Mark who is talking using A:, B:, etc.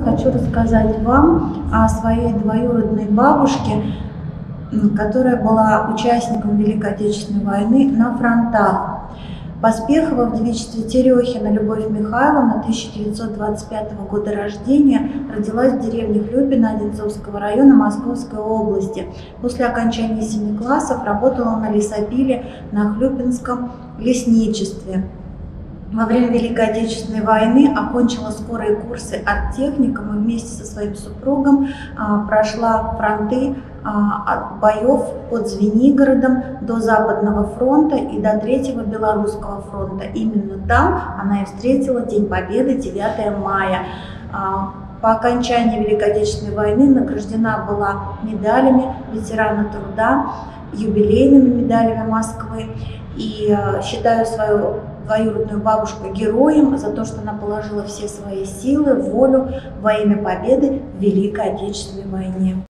A: хочу рассказать вам о своей двоюродной бабушке, которая была участником Великой Отечественной войны на фронтах. Поспехова в девичестве Терехина Любовь Михайловна, 1925 года рождения, родилась в деревне Хлюпино Одинцовского района Московской области. После окончания 7 классов работала на лесопиле на Хлюпинском лесничестве. Во время Великой Отечественной войны окончила скорые курсы арттехникума и вместе со своим супругом прошла фронты от боев под Звенигородом до Западного фронта и до Третьего Белорусского фронта. Именно там она и встретила День Победы 9 мая. По окончании Великой Отечественной войны награждена была медалями ветерана труда, юбилейными медалями Москвы. И считаю свою двоюродную бабушку героем за то, что она положила все свои силы, волю во имя победы в Великой Отечественной войне.